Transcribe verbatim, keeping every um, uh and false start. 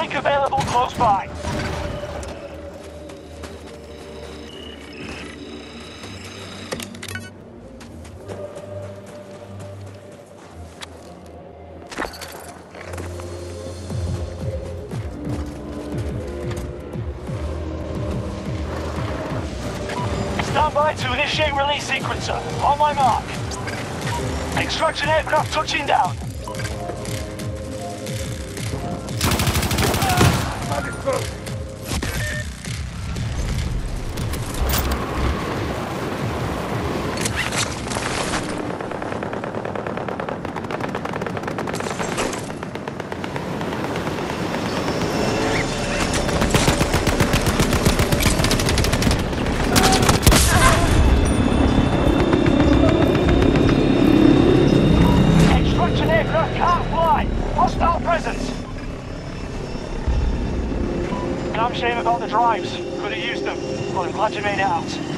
uplink available close by. Stand by to initiate release sequencer. On my mark. Extraction aircraft touching down. Extraction aircraft can't fly. Hostile presence. Damn shame about the drives. Could have used them, but I'm glad you made it out.